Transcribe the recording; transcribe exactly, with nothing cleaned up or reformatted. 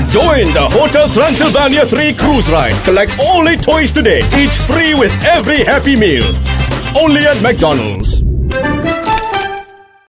Join the Hotel Transylvania three cruise ride. Collect all eight toys today, each free with every Happy Meal. Only at McDonald's.